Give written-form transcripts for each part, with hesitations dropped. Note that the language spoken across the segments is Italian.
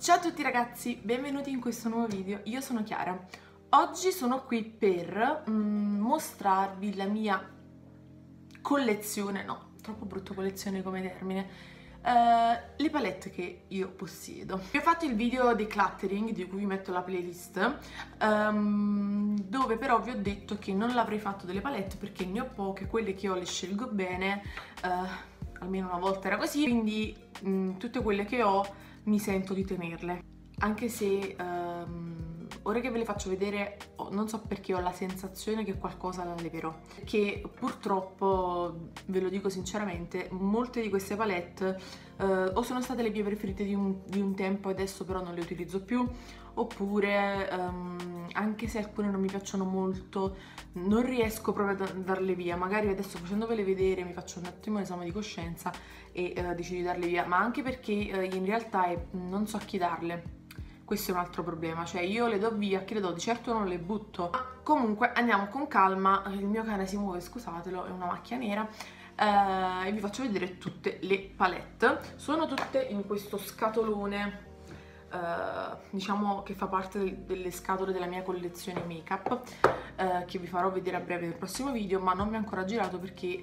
Ciao a tutti ragazzi, benvenuti in questo nuovo video, io sono Chiara. Oggi sono qui per mostrarvi la mia collezione, no, troppo brutto collezione come termine, le palette che io possiedo. Vi ho fatto il video decluttering di cui vi metto la playlist, dove però vi ho detto che non l'avrei fatto delle palette perché ne ho poche, quelle che ho le scelgo bene, almeno una volta era così, quindi tutte quelle che ho mi sento di tenerle, anche se ora che ve le faccio vedere non so perché ho la sensazione che qualcosa la leverò, che purtroppo, ve lo dico sinceramente, molte di queste palette o sono state le mie preferite di un tempo, adesso però non le utilizzo più, oppure anche se alcune non mi piacciono molto non riesco proprio a darle via. Magari adesso facendovele vedere mi faccio un attimo un esame di coscienza e decido di darle via, ma anche perché in realtà non so a chi darle. Questo è un altro problema, cioè io le do via, a chi le do? Di certo non le butto. Ma comunque andiamo con calma, il mio cane si muove, scusatelo, è una macchia nera, e vi faccio vedere tutte le palette. Sono tutte in questo scatolone, diciamo che fa parte delle scatole della mia collezione make-up, che vi farò vedere a breve nel prossimo video, ma non mi ho ancora girato perché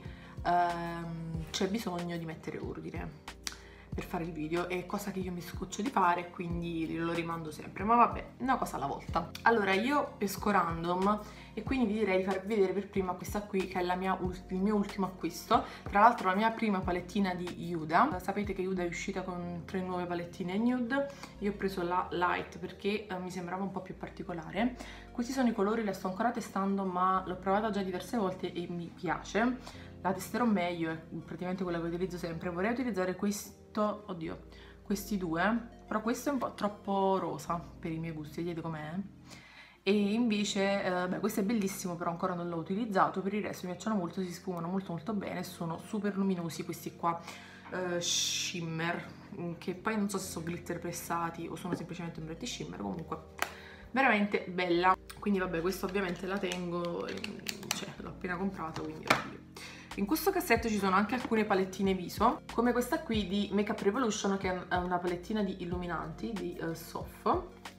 c'è bisogno di mettere ordine per fare il video, è cosa che io mi scoccio di fare, quindi lo rimando sempre, ma vabbè, una cosa alla volta. Allora, io pesco random e quindi vi direi di farvi vedere per prima questa qui, che è il mio ultimo acquisto, tra l'altro la mia prima palettina di Yuda. Sapete che Yuda è uscita con 3 nuove palettine nude, io ho preso la light perché mi sembrava un po' più particolare. Questi sono i colori, la sto ancora testando, ma l'ho provata già diverse volte e mi piace. La testerò meglio, è praticamente quella che utilizzo sempre. Vorrei utilizzare oddio, questi due, però questo è un po' troppo rosa per i miei gusti, vedete com'è? E invece, beh, questo è bellissimo, però ancora non l'ho utilizzato. Per il resto mi piacciono molto, si sfumano molto molto bene, sono super luminosi questi qua, shimmer, che poi non so se sono glitter pressati o sono semplicemente ombretti shimmer, comunque veramente bella. Quindi vabbè, questo ovviamente la tengo, cioè l'ho appena comprato, quindi oddio. In questo cassetto ci sono anche alcune palettine viso, come questa qui di Makeup Revolution, che è una palettina di illuminanti di Sof.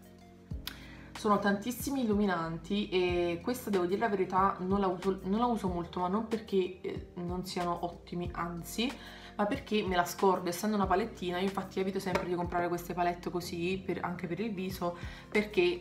Sono tantissimi illuminanti e questa, devo dire la verità, non la uso molto, ma non perché non siano ottimi, anzi, ma perché me la scordo, essendo una palettina. Io infatti evito sempre di comprare queste palette così, anche per il viso, perché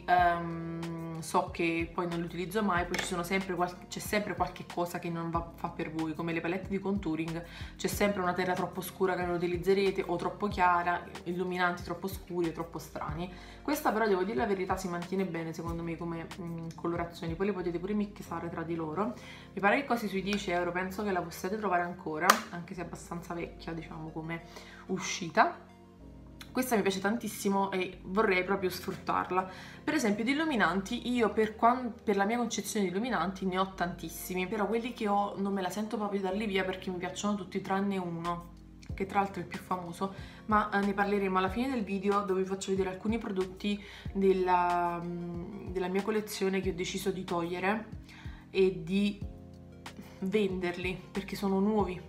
so che poi non le utilizzo mai, poi c'è sempre qualche cosa che non fa per voi, come le palette di contouring, c'è sempre una terra troppo scura che non utilizzerete, o troppo chiara, illuminanti troppo scuri o troppo strani. Questa però, devo dire la verità, si mantiene bene secondo me come colorazioni, poi le potete pure mixare tra di loro. Mi pare che costi sui 10 euro, penso che la possiate trovare ancora, anche se è abbastanza vecchia, diciamo, come uscita. Questa mi piace tantissimo e vorrei proprio sfruttarla. Per esempio di illuminanti, io per la mia concezione di illuminanti ne ho tantissimi, però quelli che ho non me la sento proprio di darli via perché mi piacciono tutti tranne uno, che tra l'altro è il più famoso, ma ne parleremo alla fine del video, dove vi faccio vedere alcuni prodotti della mia collezione che ho deciso di togliere e di venderli perché sono nuovi.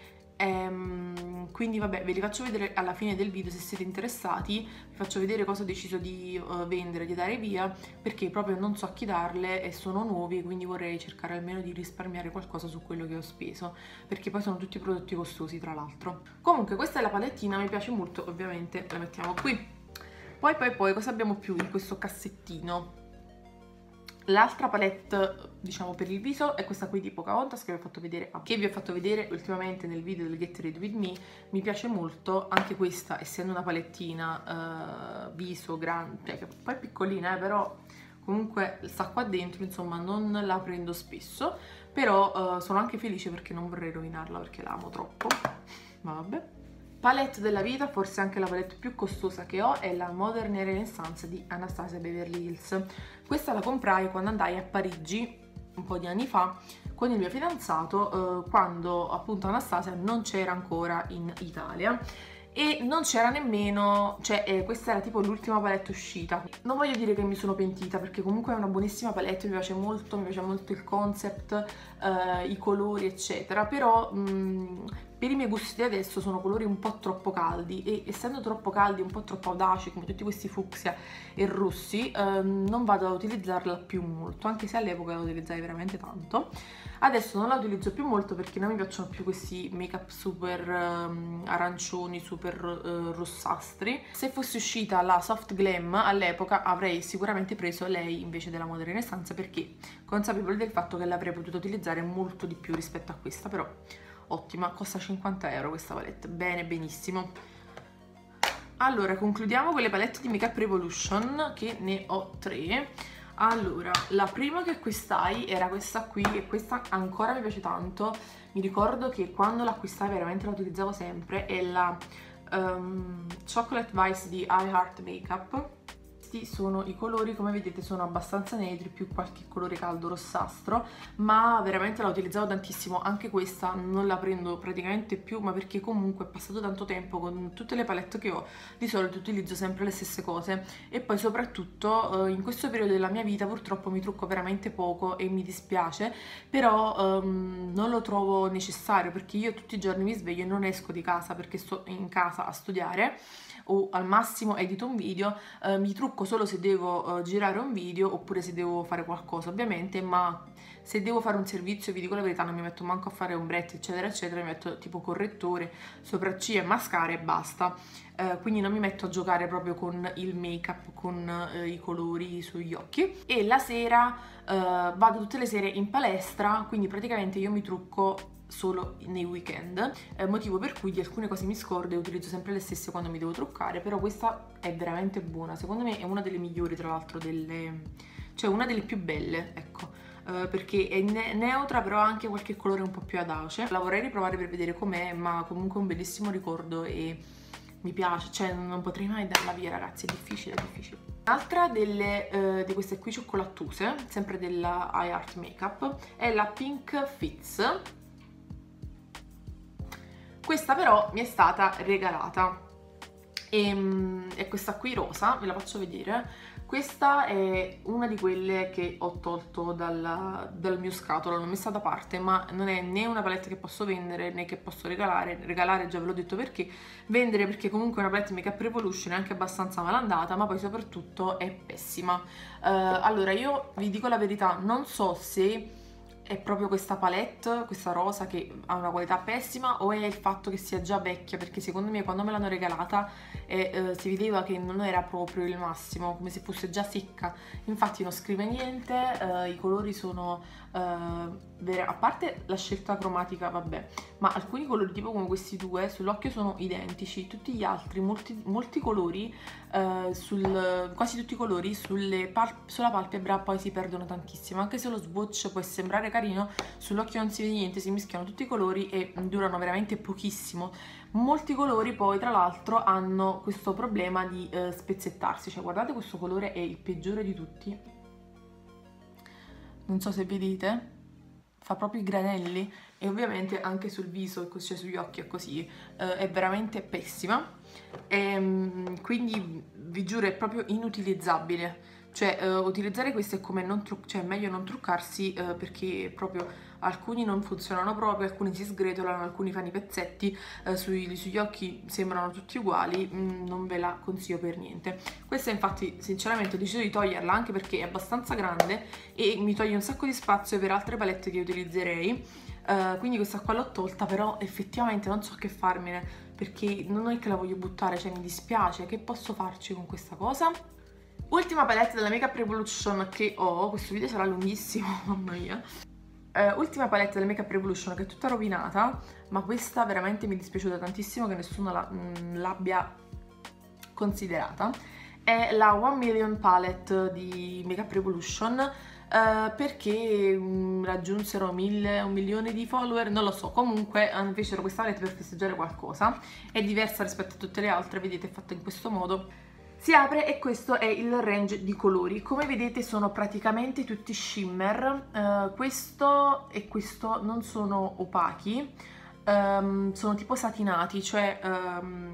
Quindi vabbè, ve li faccio vedere alla fine del video se siete interessati. Vi faccio vedere cosa ho deciso di vendere, di dare via, perché proprio non so a chi darle e sono nuovi, quindi vorrei cercare almeno di risparmiare qualcosa su quello che ho speso, perché poi sono tutti prodotti costosi tra l'altro. Comunque questa è la palettina, mi piace molto, ovviamente la mettiamo qui. Poi cosa abbiamo più in questo cassettino? L'altra palette, diciamo, per il viso è questa qui di Pocahontas che vi ho fatto vedere ultimamente nel video del Get Ready With Me. Mi piace molto, anche questa, essendo una palettina viso grande, cioè, che poi è piccolina, però comunque sta qua dentro, insomma non la prendo spesso, però sono anche felice perché non vorrei rovinarla perché la amo troppo, ma vabbè. Palette della vita, forse anche la palette più costosa che ho, è la Modern Renaissance di Anastasia Beverly Hills. Questa la comprai quando andai a Parigi un po' di anni fa con il mio fidanzato, quando appunto Anastasia non c'era ancora in Italia, e non c'era nemmeno, cioè questa era tipo l'ultima palette uscita. Non voglio dire che mi sono pentita perché comunque è una buonissima palette, mi piace molto il concept, i colori eccetera, però per i miei gusti di adesso sono colori un po' troppo caldi e essendo troppo caldi, un po' troppo audaci come tutti questi fucsia e rossi, non vado ad utilizzarla più molto, anche se all'epoca la utilizzai veramente tanto. Adesso non la utilizzo più molto perché non mi piacciono più questi make up super arancioni, super rossastri. Se fosse uscita la Soft Glam all'epoca avrei sicuramente preso lei invece della Moda Renaissance, perché consapevole del fatto che l'avrei potuto utilizzare molto di più rispetto a questa, però ottima, costa 50 euro questa palette, bene, benissimo. Allora, concludiamo con le palette di Make Up Revolution, che ne ho 3. Allora, la prima che acquistai era questa qui e questa ancora mi piace tanto. Mi ricordo che quando l'acquistai veramente la utilizzavo sempre, è la Chocolate Vice di I Heart Makeup. Questi sono i colori, come vedete sono abbastanza neutri, più qualche colore caldo rossastro, ma veramente la utilizzavo tantissimo. Anche questa non la prendo praticamente più, ma perché comunque è passato tanto tempo, con tutte le palette che ho di solito utilizzo sempre le stesse cose, e poi soprattutto in questo periodo della mia vita purtroppo mi trucco veramente poco e mi dispiace, però non lo trovo necessario, perché io tutti i giorni mi sveglio e non esco di casa perché sto in casa a studiare o al massimo edito un video, mi trucco solo se devo girare un video oppure se devo fare qualcosa ovviamente, ma se devo fare un servizio, vi dico la verità, non mi metto manco a fare ombretti eccetera eccetera, mi metto tipo correttore, sopracciglia e mascara e basta. Quindi non mi metto a giocare proprio con il make up, con i colori sugli occhi. E la sera vado tutte le sere in palestra, quindi praticamente io mi trucco solo nei weekend, motivo per cui di alcune cose mi scordo e utilizzo sempre le stesse quando mi devo truccare, però questa è veramente buona, secondo me è una delle migliori, tra l'altro cioè una delle più belle, ecco, perché è neutra però ha anche qualche colore un po' più audace. La vorrei riprovare per vedere com'è, ma comunque è un bellissimo ricordo e mi piace, cioè non potrei mai darla via ragazzi, è difficile, è difficile. Un'altra di queste qui cioccolatose, sempre della I Heart Makeup, è la Pink Fizz. Questa però mi è stata regalata e è questa qui rosa, ve la faccio vedere. Questa è una di quelle che ho tolto dal mio scatolo, l'ho messa da parte, ma non è né una palette che posso vendere né che posso regalare. Regalare già ve l'ho detto perché, vendere perché comunque è una palette Make Up Revolution, è anche abbastanza malandata, ma poi soprattutto è pessima. Allora io vi dico la verità, non so se è proprio questa palette, questa rosa, che ha una qualità pessima, o è il fatto che sia già vecchia, perché secondo me quando me l'hanno regalata si vedeva che non era proprio il massimo, come se fosse già secca. Infatti non scrive niente, i colori sono a parte la scelta cromatica vabbè, ma alcuni colori tipo come questi due sull'occhio sono identici, tutti gli altri, molti colori, quasi tutti i colori sulla palpebra poi si perdono tantissimo, anche se lo swatch può sembrare carino, sull'occhio non si vede niente, si mischiano tutti i colori e durano veramente pochissimo. Molti colori poi tra l'altro hanno questo problema di spezzettarsi, cioè guardate questo colore è il peggiore di tutti, non so se vedete, fa proprio i granelli, e ovviamente anche sul viso, cioè sugli occhi è così, è veramente pessima, quindi vi giuro è proprio inutilizzabile. Cioè utilizzare questo è come cioè è meglio non truccarsi, perché proprio alcuni non funzionano proprio, alcuni si sgretolano, alcuni fanno i pezzetti, sugli occhi sembrano tutti uguali, non ve la consiglio per niente. Questa infatti sinceramente ho deciso di toglierla anche perché è abbastanza grande e mi toglie un sacco di spazio per altre palette che utilizzerei, quindi questa qua l'ho tolta, però effettivamente non so che farmene, perché non è che la voglio buttare, cioè mi dispiace, che posso farci con questa cosa? Ultima palette della Make Up Revolution che ho, questo video sarà lunghissimo, mamma mia. Ultima palette della Make Up Revolution che è tutta rovinata, ma questa veramente mi è dispiaciuta tantissimo che nessuno l'abbia considerata. È la 1 Million Palette di Make Up Revolution, perché raggiunsero 1 milione di follower, non lo so, comunque fecero questa palette per festeggiare qualcosa. È diversa rispetto a tutte le altre, vedete è fatta in questo modo. Si apre e questo è il range di colori, come vedete sono praticamente tutti shimmer, questo e questo non sono opachi, sono tipo satinati, cioè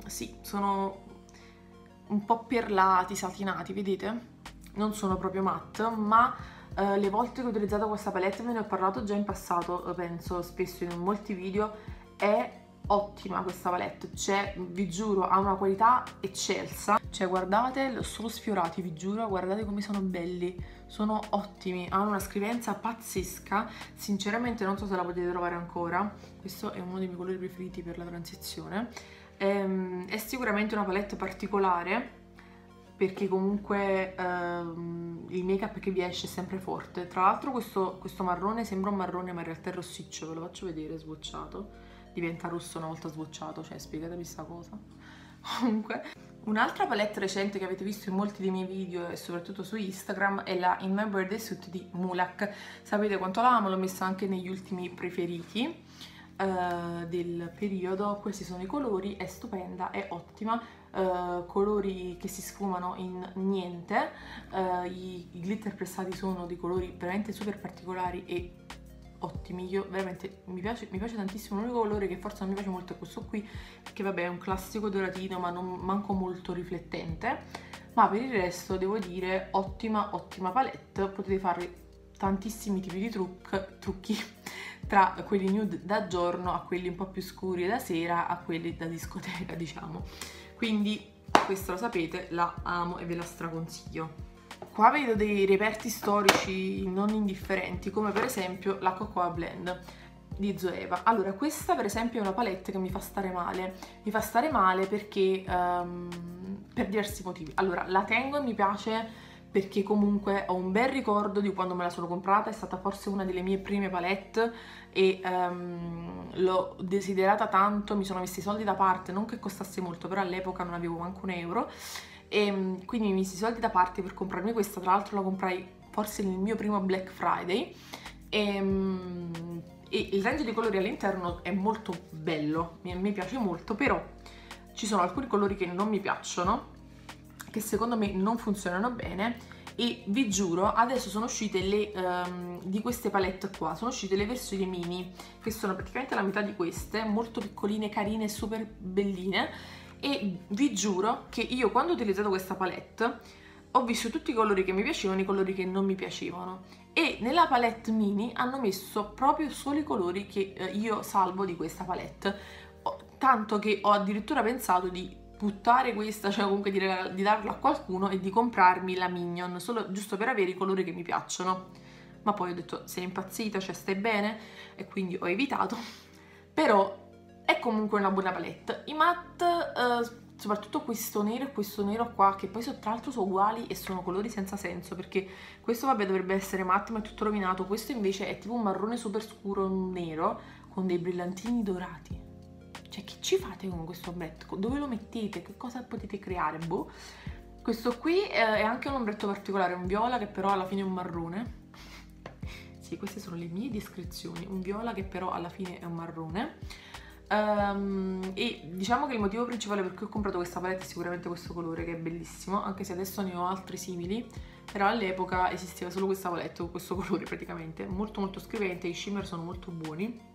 sì, sono un po' perlati, satinati, vedete? Non sono proprio matte, ma le volte che ho utilizzato questa palette, ve ne ho parlato già in passato, penso spesso in molti video, è ottima questa palette, cioè vi giuro ha una qualità eccelsa, cioè guardate, l'ho solo sfiorati, vi giuro, guardate come sono belli, sono ottimi, hanno una scrivenza pazzesca, sinceramente non so se la potete trovare ancora, questo è uno dei miei colori preferiti per la transizione, è sicuramente una palette particolare, perché comunque il make up che vi esce è sempre forte. Tra l'altro questo marrone sembra un marrone ma in realtà è rossiccio, ve lo faccio vedere swatchato. Diventa rosso una volta swatchato, cioè spiegatemi sta cosa. Comunque, un'altra palette recente che avete visto in molti dei miei video e soprattutto su Instagram è la In My Birthday Suit di Mulak. Sapete quanto la amo, l'ho messa anche negli ultimi preferiti del periodo. Questi sono i colori, è stupenda, è ottima. Colori che si sfumano in niente, i glitter pressati sono di colori veramente super particolari e ottimi, io veramente mi piace tantissimo. L'unico colore che forse non mi piace molto è questo qui, perché vabbè è un classico doratino ma non manco molto riflettente, ma per il resto devo dire ottima palette. Potete fare tantissimi tipi di trucchi tra quelli nude da giorno a quelli un po' più scuri da sera a quelli da discoteca, diciamo. Quindi questo lo sapete, la amo e ve la straconsiglio. Qua vedo dei reperti storici non indifferenti, come per esempio la Cocoa Blend di Zoeva. Allora, questa per esempio è una palette che mi fa stare male perché per diversi motivi. Allora, la tengo e mi piace perché comunque ho un bel ricordo di quando me la sono comprata, è stata forse una delle mie prime palette e l'ho desiderata tanto, mi sono messi i soldi da parte, non che costasse molto, però all'epoca non avevo manco un euro, e quindi mi messi i soldi da parte per comprarmi questa. Tra l'altro la comprai forse nel mio primo Black Friday e il range di colori all'interno è molto bello, mi piace molto, però ci sono alcuni colori che non mi piacciono, che secondo me non funzionano bene, e vi giuro adesso sono uscite di queste palette qua, sono uscite le versioni mini, che sono praticamente la metà di queste, molto piccoline, carine, super belline, e vi giuro che io quando ho utilizzato questa palette ho visto tutti i colori che mi piacevano e i colori che non mi piacevano, e nella palette mini hanno messo proprio solo i colori che io salvo di questa palette, tanto che ho addirittura pensato di buttare questa, cioè comunque di darla a qualcuno e di comprarmi la Minion, solo giusto per avere i colori che mi piacciono. Ma poi ho detto, sei impazzita, cioè stai bene? E quindi ho evitato. Però è comunque una buona palette. I matte, soprattutto questo nero e questo nero qua, che poi tra l'altro sono uguali e sono colori senza senso, perché questo vabbè dovrebbe essere matte ma è tutto rovinato, questo invece è tipo un marrone super scuro nero con dei brillantini dorati. Cioè, che ci fate con questo ombretto? Dove lo mettete? Che cosa potete creare? Boh. Questo qui è anche un ombretto particolare, un viola che però alla fine è un marrone. Sì, queste sono le mie descrizioni. Un viola che però alla fine è un marrone. E diciamo che il motivo principale per cui ho comprato questa palette è sicuramente questo colore, che è bellissimo, anche se adesso ne ho altri simili, però all'epoca esisteva solo questa palette con questo colore praticamente. Molto scrivente, i shimmer sono molto buoni.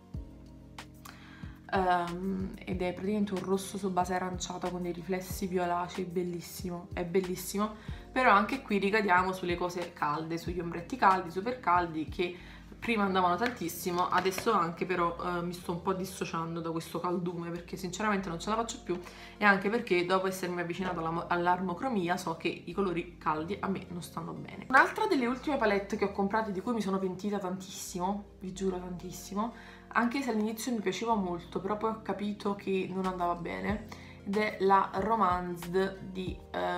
Ed è praticamente un rosso su base aranciata con dei riflessi violacei, bellissimo, è bellissimo. Però anche qui ricadiamo sulle cose calde, sugli ombretti caldi, super caldi, che prima andavano tantissimo, adesso anche, però mi sto un po' dissociando da questo caldume perché sinceramente non ce la faccio più, e anche perché dopo essermi avvicinato all'armocromia so che i colori caldi a me non stanno bene. Un'altra delle ultime palette che ho comprato, di cui mi sono pentita tantissimo, vi giuro tantissimo, anche se all'inizio mi piaceva molto, però poi ho capito che non andava bene, ed è la Romanced di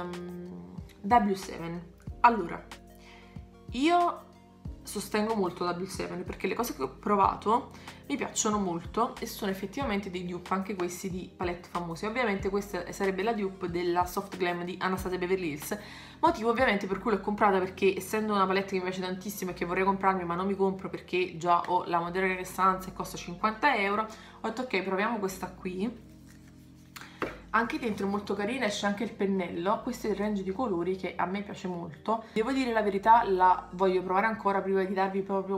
W7. Allora, io sostengo molto W7 perché le cose che ho provato mi piacciono molto e sono effettivamente dei dupe, anche questi di palette famose. Ovviamente questa sarebbe la dupe della Soft Glam di Anastasia Beverly Hills, motivo ovviamente per cui l'ho comprata, perché essendo una palette che mi piace tantissimo e che vorrei comprarmi ma non mi compro perché già ho la Modera Restanza e costa 50 euro, ho detto ok, proviamo questa qui. Anche dentro è molto carina, esce anche il pennello, questo è il range di colori che a me piace molto. Devo dire la verità, la voglio provare ancora prima di darvi proprio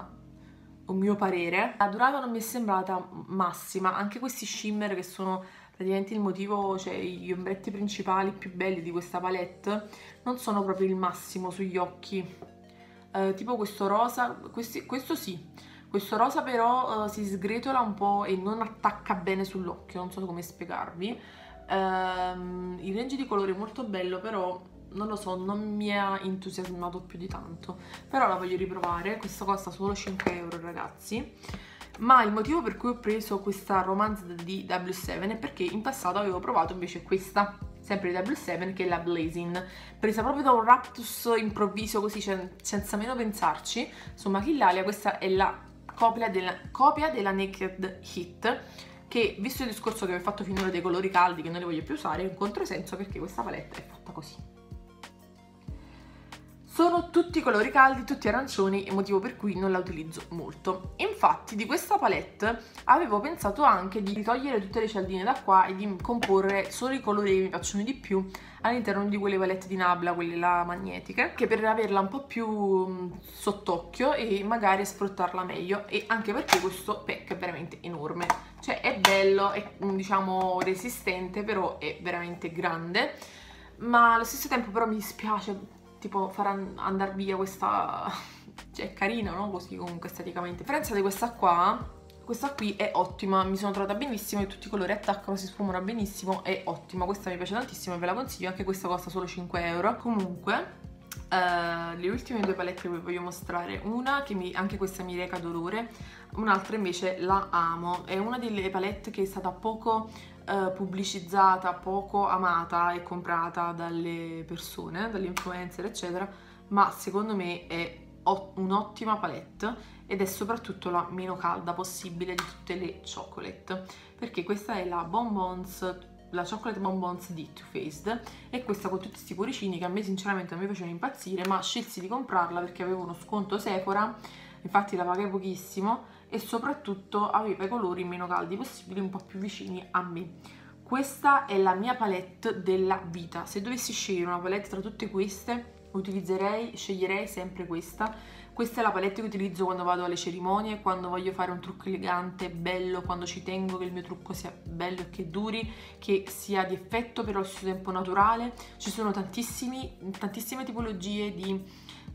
un mio parere. La durata non mi è sembrata massima, anche questi shimmer che sono praticamente il motivo, cioè gli ombretti principali più belli di questa palette non sono proprio il massimo sugli occhi. Tipo questo rosa, questo sì, questo rosa però si sgretola un po' e non attacca bene sull'occhio, non so come spiegarvi. Il range di colore è molto bello, però non lo so, non mi ha entusiasmato più di tanto. Però la voglio riprovare, questo costa solo 5 euro ragazzi. Ma il motivo per cui ho preso questa Romance di W7 è perché in passato avevo provato invece questa, sempre di W7, che è la Blazing, presa proprio da un raptus improvviso così, senza meno pensarci, su Machillalia. Questa è la copia della Naked Heat, che visto il discorso che vi ho fatto finora dei colori caldi che non li voglio più usare, è un controsenso perché questa palette è fatta così. Sono tutti colori caldi, tutti arancioni, motivo per cui non la utilizzo molto. Infatti di questa palette avevo pensato anche di togliere tutte le cialdine da qua e di comporre solo i colori che mi piacciono di più all'interno di quelle palette di Nabla, quelle là magnetiche, che per averla un po' più sott'occhio e magari sfruttarla meglio. E anche perché questo pack è veramente enorme, cioè è bello, è diciamo resistente, però è veramente grande, ma allo stesso tempo però mi dispiace tipo far andare via questa, cioè è carina, no? Così comunque esteticamente. A differenza di questa qui è ottima, mi sono trovata benissimo e tutti i colori attaccano, si sfumano benissimo, è ottima, questa mi piace tantissimo e ve la consiglio, anche questa costa solo 5 euro. Comunque, le ultime due palette che vi voglio mostrare, una che anche questa mi reca dolore, un'altra invece la amo, è una delle palette che è stata poco pubblicizzata, poco amata e comprata dalle persone, dagli influencer eccetera, ma secondo me è un'ottima palette ed è soprattutto la meno calda possibile di tutte le chocolate, perché questa è la Bonbons, la Chocolate Bonbons di Too Faced, e questa con tutti questi cuoricini che a me sinceramente non mi facevano impazzire, ma scelsi di comprarla perché avevo uno sconto Sephora, infatti la pagai pochissimo e soprattutto aveva i colori meno caldi possibili, un po' più vicini a me. Questa è la mia palette della vita, se dovessi scegliere una palette tra tutte queste sceglierei sempre questa. Questa è la palette che utilizzo quando vado alle cerimonie, quando voglio fare un trucco elegante, bello, quando ci tengo che il mio trucco sia bello e che duri, che sia di effetto però allo stesso tempo naturale. Ci sono tantissime tipologie di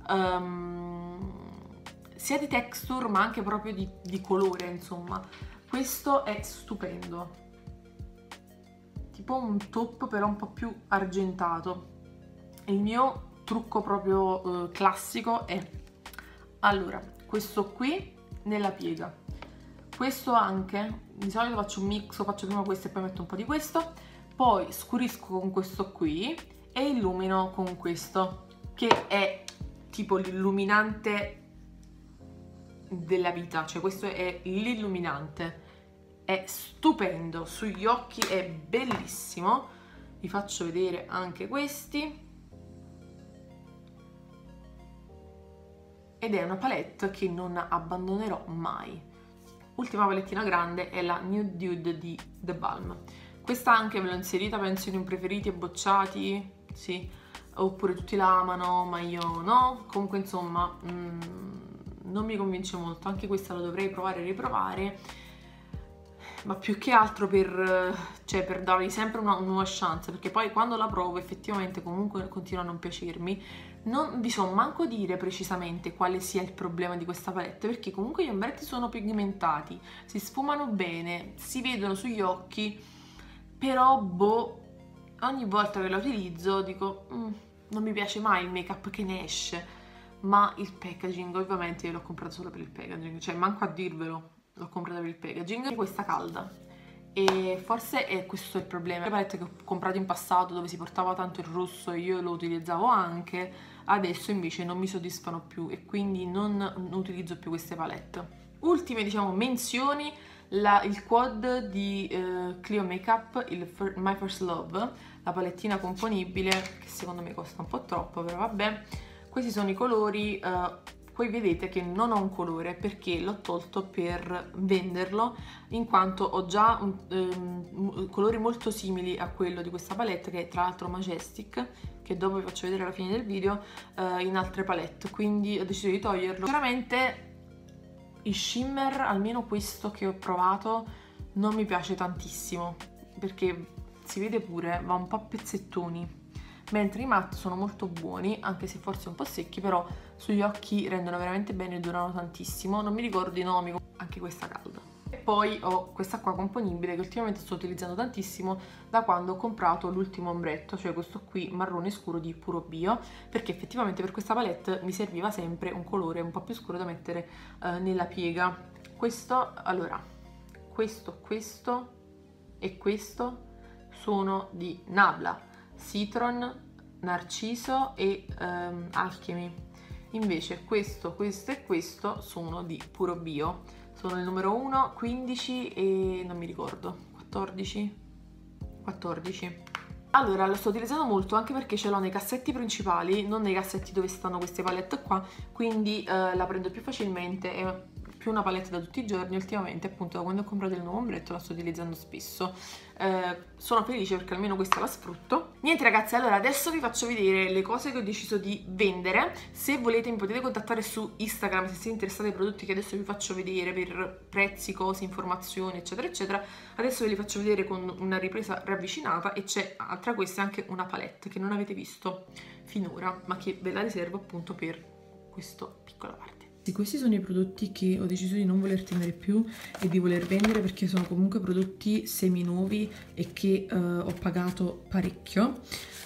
sia di texture ma anche proprio di colore, insomma. Questo è stupendo, tipo un top però un po' più argentato. Il mio trucco proprio classico è, allora, questo qui nella piega, questo anche, di solito faccio un mix, faccio prima questo e poi metto un po' di questo, poi scurisco con questo qui e illumino con questo, che è tipo l'illuminante della vita, cioè questo è l'illuminante, è stupendo, sugli occhi è bellissimo. Vi faccio vedere anche questi, ed è una palette che non abbandonerò mai. Ultima palettina grande è la Nude Dude di The Balm. Questa anche ve l'ho inserita penso in un preferiti e bocciati, sì, oppure tutti la amano ma io no. Comunque insomma non mi convince molto, anche questa la dovrei provare e riprovare, ma più che altro per dargli sempre una nuova chance, perché poi quando la provo effettivamente comunque continua a non piacermi. Non vi so manco dire precisamente quale sia il problema di questa palette, perché comunque gli ombretti sono pigmentati, si sfumano bene, si vedono sugli occhi, però boh, ogni volta che la utilizzo dico non mi piace mai il make up che ne esce. Ma il packaging, ovviamente io l'ho comprato solo per il packaging, cioè manco a dirvelo, l'ho comprata per il packaging. Questa calda, e forse è questo il problema. Le palette che ho comprato in passato dove si portava tanto il rosso e io lo utilizzavo anche, adesso invece non mi soddisfano più e quindi non utilizzo più queste palette. Ultime diciamo menzioni, il quad di Clio Makeup, My First Love, la palettina componibile che secondo me costa un po' troppo, però vabbè. Questi sono i colori, poi vedete che non ho un colore perché l'ho tolto per venderlo, in quanto ho già colori molto simili a quello di questa palette, che è tra l'altro Majestic, che dopo vi faccio vedere alla fine del video, in altre palette, quindi ho deciso di toglierlo. Sinceramente il shimmer, almeno questo che ho provato, non mi piace tantissimo. perché si vede pure, va un po' a pezzettoni, mentre i matte sono molto buoni, anche se forse un po' secchi, però sugli occhi rendono veramente bene e durano tantissimo. Non mi ricordo i nomi, anche questa calda. E poi ho questa qua componibile che ultimamente sto utilizzando tantissimo da quando ho comprato l'ultimo ombretto, cioè questo qui marrone scuro di Puro Bio, perché effettivamente per questa palette mi serviva sempre un colore un po' più scuro da mettere nella piega. Questo, allora, questo e questo sono di Nabla, Citron, Narciso e Alchemy. Invece questo e questo sono di Puro Bio. Sono il numero 1, 15 e non mi ricordo, 14. Allora, lo sto utilizzando molto anche perché ce l'ho nei cassetti principali, non nei cassetti dove stanno queste palette qua, quindi la prendo più facilmente, è più una palette da tutti i giorni. Ultimamente, appunto, da quando ho comprato il nuovo ombretto la sto utilizzando spesso. Sono felice perché almeno questa la sfrutto. Niente ragazzi, allora adesso vi faccio vedere le cose che ho deciso di vendere. Se volete mi potete contattare su Instagram se siete interessati ai prodotti che adesso vi faccio vedere, per prezzi, cose, informazioni eccetera eccetera. Adesso ve li faccio vedere con una ripresa ravvicinata e c'è tra queste anche una palette che non avete visto finora, ma che ve la riservo appunto per questa piccola parte. Questi sono i prodotti che ho deciso di non voler tenere più e di voler vendere, perché sono comunque prodotti semi nuovi e che ho pagato parecchio,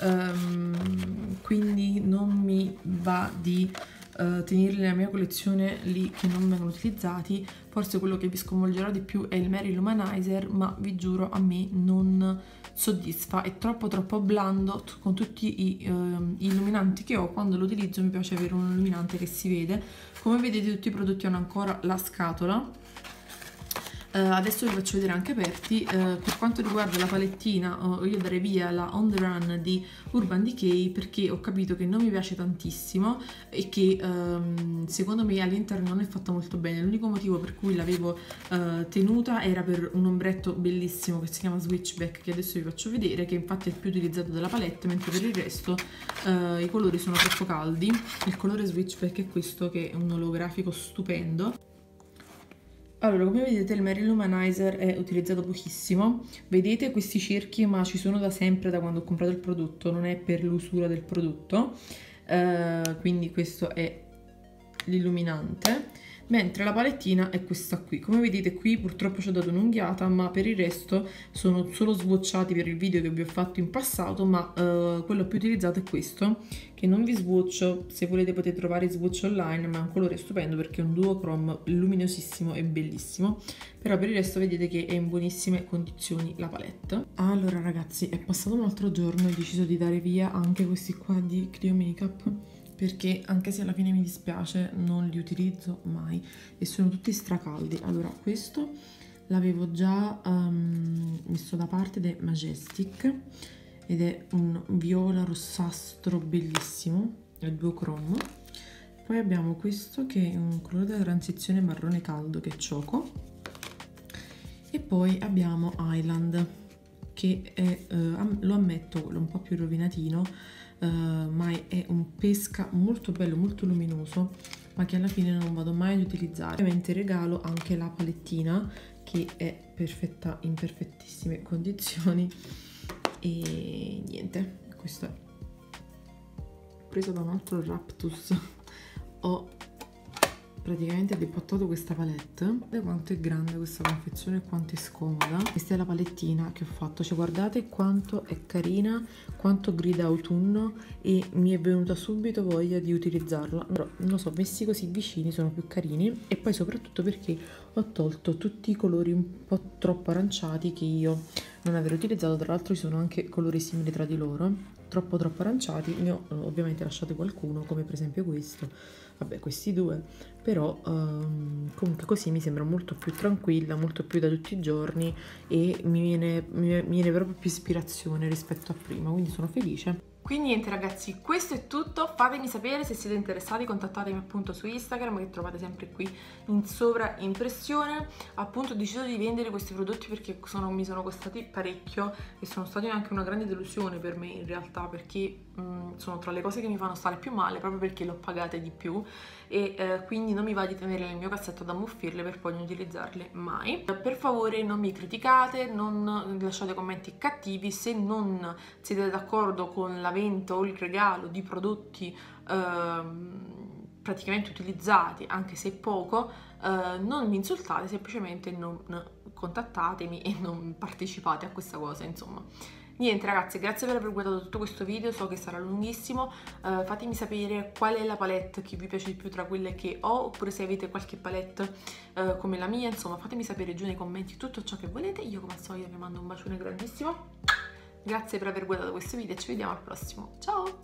quindi non mi va di tenerli nella mia collezione lì che non vengono utilizzati. Forse quello che vi sconvolgerà di più è il Mary Illuminizer, ma vi giuro a me non soddisfa, è troppo blando con tutti gli illuminanti che ho. Quando lo utilizzo mi piace avere un illuminante che si vede. Come vedete tutti i prodotti hanno ancora la scatola. Adesso vi faccio vedere anche aperti. Per quanto riguarda la palettina, io darei via la On The Run di Urban Decay, perché ho capito che non mi piace tantissimo e che secondo me all'interno non è fatta molto bene. L'unico motivo per cui l'avevo tenuta era per un ombretto bellissimo che si chiama Switchback, che adesso vi faccio vedere, che infatti è il più utilizzato della palette, mentre per il resto i colori sono troppo caldi. Il colore Switchback è questo, che è un olografico stupendo. Allora, come vedete il Mary Illuminizer è utilizzato pochissimo. Vedete questi cerchi, ma ci sono da sempre, da quando ho comprato il prodotto, non è per l'usura del prodotto. Quindi questo è l'illuminante. Mentre la palettina è questa qui. Come vedete qui purtroppo ci ho dato un'unghiata, ma per il resto sono solo swatchati per il video che vi ho fatto in passato, ma quello più utilizzato è questo, che non vi swatcho. Se volete potete trovare i swatch online, ma è un colore stupendo perché è un duochrome luminosissimo e bellissimo. Però per il resto vedete che è in buonissime condizioni la palette. Allora ragazzi, è passato un altro giorno e ho deciso di dare via anche questi qua di Clio Makeup, perché anche se alla fine mi dispiace non li utilizzo mai e sono tutti stracaldi. Allora, questo l'avevo già messo da parte ed è Majestic ed è un viola rossastro bellissimo, è duochrome. Poi abbiamo questo che è un colore della transizione marrone caldo, che è Choco, e poi abbiamo Island, che è, lo ammetto, quello un po' più rovinatino, ma è un pesca molto bello, molto luminoso, ma che alla fine non vado mai ad utilizzare. Ovviamente regalo anche la palettina, che è perfetta, in perfettissime condizioni, e niente, questo è preso da un altro Raptus. Ho praticamente depottato questa palette. Guardate quanto è grande questa confezione e quanto è scomoda. Questa è la palettina che ho fatto, cioè guardate quanto è carina, quanto grida autunno, e mi è venuta subito voglia di utilizzarla. Però non lo so, messi così vicini sono più carini, e poi soprattutto perché ho tolto tutti i colori un po' troppo aranciati che io non avrei utilizzato. Tra l'altro ci sono anche colori simili tra di loro, troppo aranciati. Ne ho ovviamente lasciato qualcuno, come per esempio questo, vabbè, questi due, però comunque così mi sembra molto più tranquilla, molto più da tutti i giorni, e mi viene proprio più ispirazione rispetto a prima, quindi sono felice. Quindi niente ragazzi, questo è tutto, fatemi sapere se siete interessati, contattatemi appunto su Instagram che trovate sempre qui in sovraimpressione. Appunto ho deciso di vendere questi prodotti perché mi sono costati parecchio e sono stati anche una grande delusione per me in realtà, perché sono tra le cose che mi fanno stare più male proprio perché le ho pagate di più e quindi non mi va di tenerle nel mio cassetto ad ammuffirle per poi non utilizzarle mai. Per favore non mi criticate, non lasciate commenti cattivi, se non siete d'accordo con la vendita o il regalo di prodotti praticamente utilizzati, anche se poco, non mi insultate, semplicemente non contattatemi e non partecipate a questa cosa, insomma. Niente ragazzi, grazie per aver guardato tutto questo video, so che sarà lunghissimo, fatemi sapere qual è la palette che vi piace di più tra quelle che ho, oppure se avete qualche palette come la mia, insomma fatemi sapere giù nei commenti tutto ciò che volete. Io come al solito vi mando un bacione grandissimo, grazie per aver guardato questo video e ci vediamo al prossimo, ciao!